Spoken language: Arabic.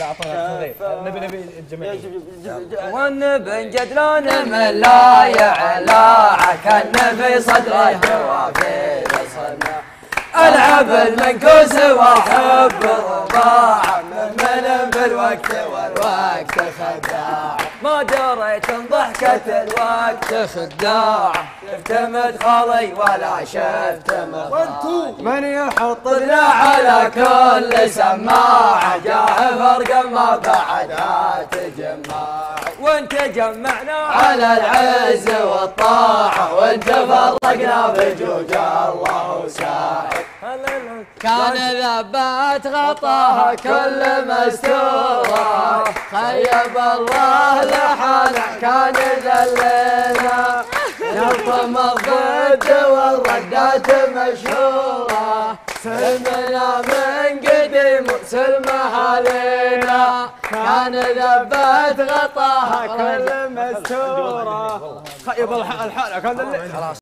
لا اعطنا صغير نبي الجميع والنبي جد لا نملايع لاعك النبي صدره وفي صدره العب المنكوس واحب الرباع من بالوقت والوقت خداع ما دريت ان ضحكة الوقت خداع شفت مدخلي ولا شفت مخرج من يحط لنا على كل سماعة جاه فرق ما بعدها تجمع وانت جمعنا على العز والطاعة وانت فرقنا بجوج الله ساعد كان ذبات غطاها كل مستورة خيب الله لحاله كان ذلنا يلطم الضد والردات مشهورة سلمنا من قديم سلم اهالينا كان ذبات غطاها كل مستورة خيب الحالة كان